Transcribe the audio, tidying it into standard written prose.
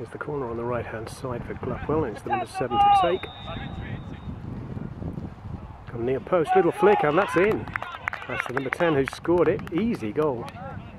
Here's the corner on the right hand side for Gluckwell, and it's the number 7 to take. Come near post, little flick, and that's in. That's the number 10 who scored it. Easy goal.